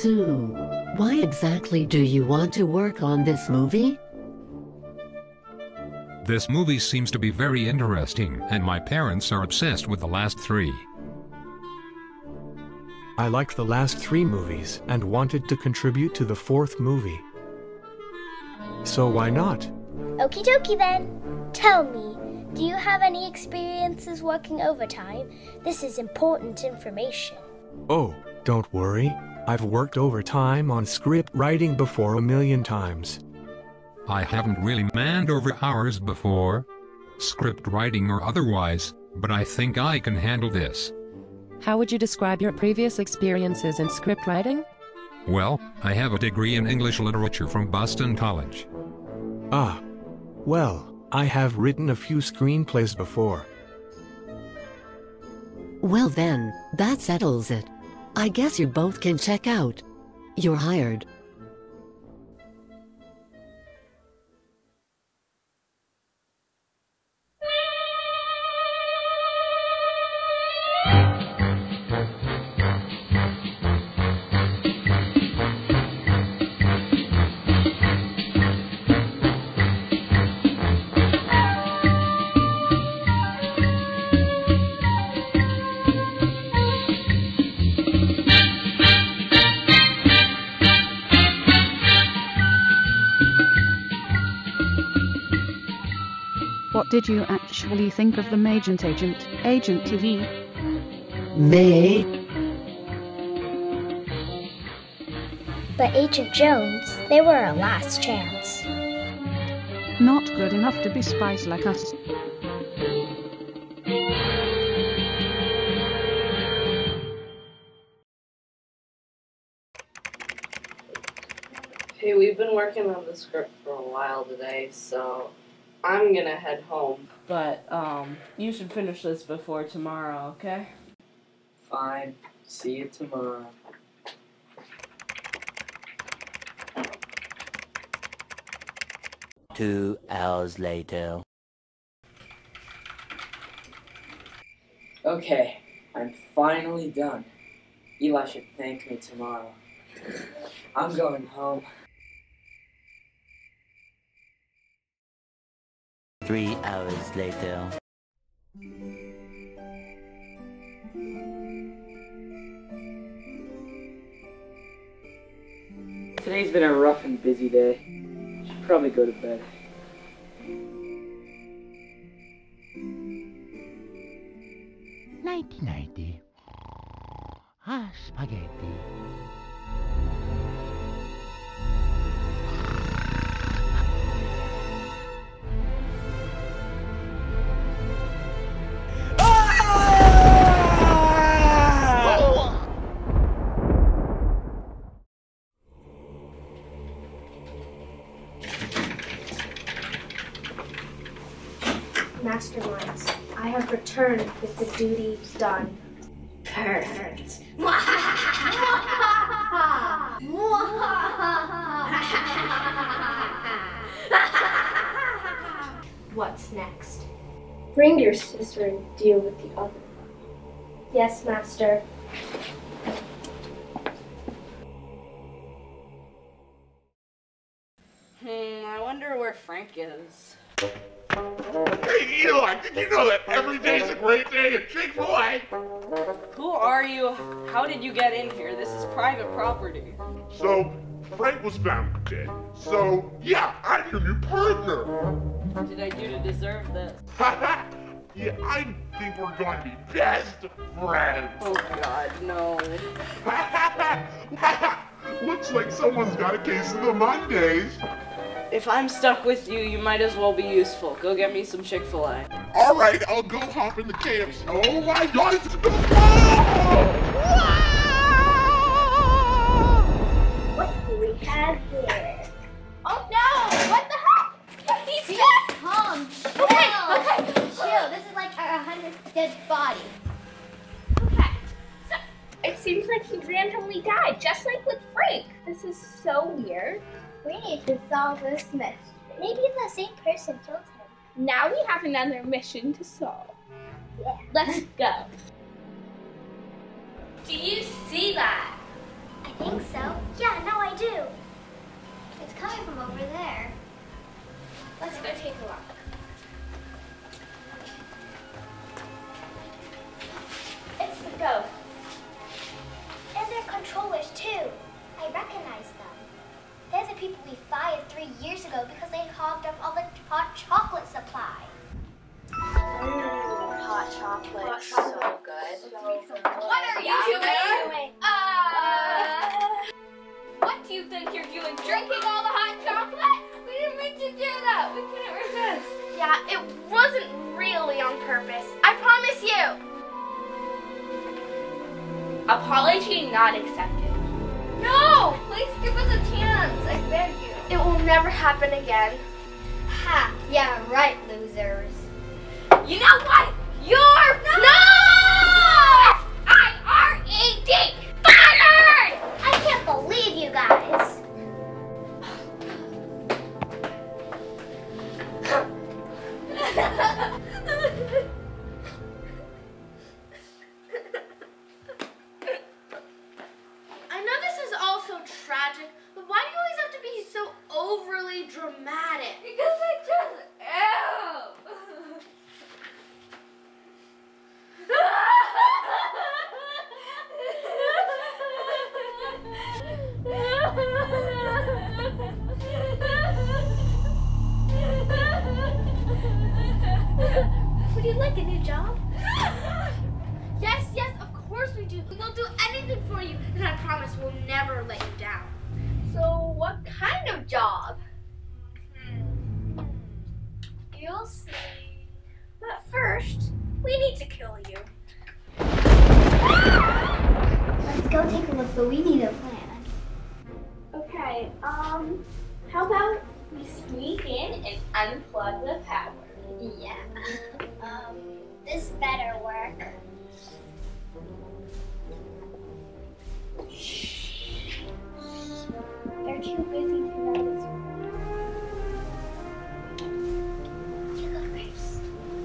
Sue, why exactly do you want to work on this movie? This movie seems to be very interesting, and my parents are obsessed with the last three. I liked the last three movies and wanted to contribute to the fourth movie. So why not? Okie dokie then. Tell me, do you have any experiences working overtime? This is important information. Oh, don't worry. I've worked overtime on script writing before 1,000,000 times. I haven't really manned over hours before, script writing or otherwise, but I think I can handle this. How would you describe your previous experiences in script writing? Well, I have a degree in English literature from Boston College. Ah, well, I have written a few screenplays before. Well then, that settles it. I guess you both can check out. You're hired. What did you actually think of the Magent Agent TV? May? But Agent Jones, they were our last chance. Not good enough to be spies like us. Hey, we've been working on the script for a while today, so I'm gonna head home. But, you should finish this before tomorrow, okay? Fine. See you tomorrow. Two hours later. Okay, I'm finally done. Eli should thank me tomorrow. I'm going home. 3 hours later. Today's been a rough and busy day. Should probably go to bed. Nighty-nighty. Ah, spaghetti. Masterminds, I have returned with the duties done. Perfect. What's next? Bring your sister and deal with the other. Yes, Master. I wonder where Frank is. Hey, Eli, did you know that every day's a great day at Chick-fil-A? Who are you? How did you get in here? This is private property. So, Frank was found dead. So, yeah, I'm your new partner. What did I do to deserve this? Yeah, I think we're going to be best friends. Oh God, no. Looks like someone's got a case of the Mondays. If I'm stuck with you, you might as well be useful. Go get me some Chick-fil-A. All right, I'll go hop in the KFC. Oh my God, it's a What do we have here? Oh no! What the heck? He's dead! Calm. Okay. Chill. This is like our 100th dead body. Okay. So, it seems like he randomly died, just like with Frank. This is so weird. We need to solve this mystery. Maybe the same person killed him. Now we have another mission to solve. Yeah. Let's go. Do you see that? I think so. Yeah, no, I do. It's coming from over there. Let's go take a look. It's the ghosts. And their controllers, too. I recognize them. They're the people we fired 3 years ago because they hogged up all the hot chocolate supply. Hot chocolate. So good. What are you doing? What do you think you're doing? Drinking all the hot chocolate? We didn't mean to do that. We couldn't resist. Yeah, it wasn't really on purpose. I promise you. Apology not accepted. No! Please give us a chance. I beg you. It will never happen again. Ha! Yeah, right, losers. You know what? You're I-R-E-D! Fired! I can't believe you guys. I know this is all so tragic, but why do you always have to be so overly dramatic? Because I just am. Would you like a new job? Yes, of course we do. We'll do anything for you, and I promise we'll never let you down. So, what kind of job? You'll see. But first, we need to kill you. Let's go take a look, but we need a plan. Okay, how about we sneak in and unplug the power? Yeah. This better work. They're too busy to notice. You go first.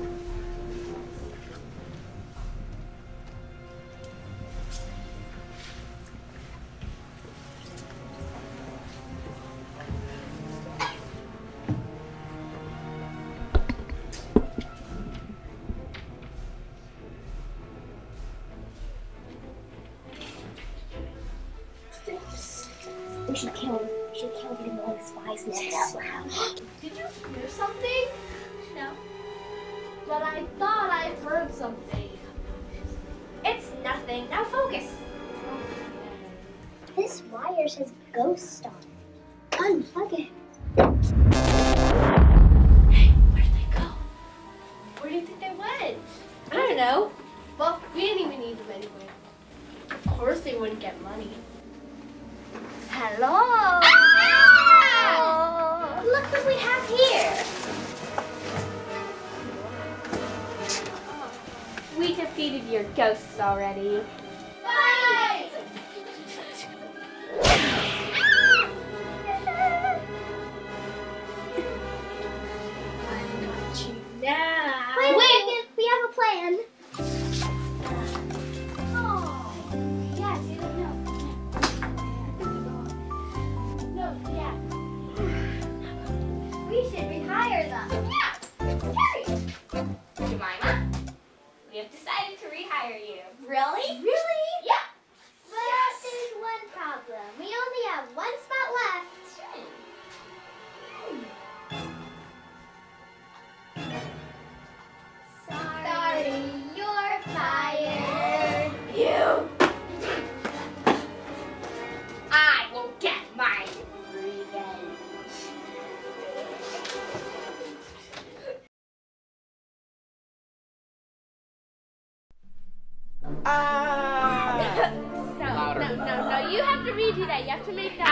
We should kill the annoying spies next. Did you hear something? No. But I thought I heard something. It's nothing. Now focus. This wire says ghost on it. Unplug it. Hey, where'd they go? Where do you think they went? I don't know. Well, we didn't even need them anyway. Of course they wouldn't get money. Hello. Ah! Look what we have here. We defeated your ghosts already. Fight! Now. Wait, we have a plan. Oh, yeah, no, yeah. We should rehire them. Yeah. Hey. Jemima, we have decided to rehire you. Really? Really? Yeah. But there's one problem. We only have one spot left. Sorry, you're fired. You. I will get my revenge. No. You have to redo that. You have to make that.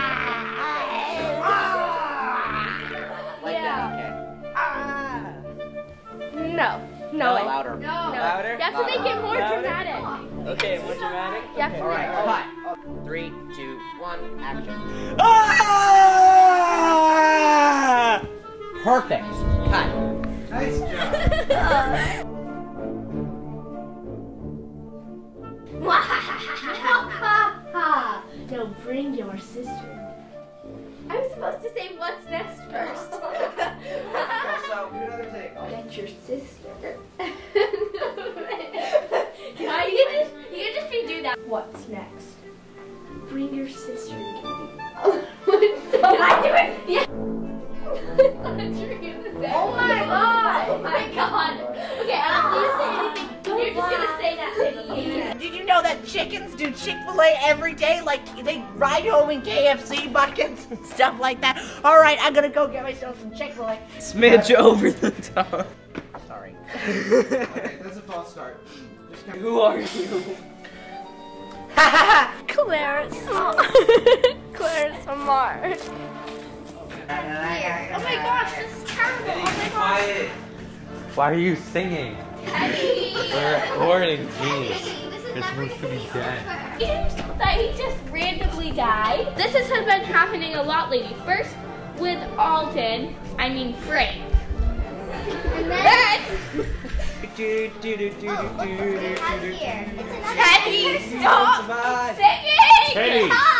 Like that, okay. No. Way. Louder. No. Louder? You have to make it more dramatic. Okay, more dramatic? You have to All right, make cut. 3, 2, 1, action. Perfect. Cut. Nice job. Bring your sister. I'm supposed to say what's next first. So, do another take. Get your sister. You can just redo that. What's next? Bring your sister. I do it. Yeah. Oh my god! Oh my god! Okay, please say anything. You're just gonna say that thing. Did you know that chickens do Chick-fil-A every day? Like, they ride home in KFC buckets and stuff like that. Alright, I'm gonna go get myself some Chick-fil-A. Smidge over the top. Sorry. Okay, that's a false start. Who are you? Claire Smart. Claire Smart. Oh my gosh, this is terrible. Oh my gosh. Why are you singing? Teddy. We're recording, jeez. You're supposed to be dead. That he just randomly died. This has been happening a lot lately. First with Alden, Frank. And then... Teddy, stop singing! Teddy!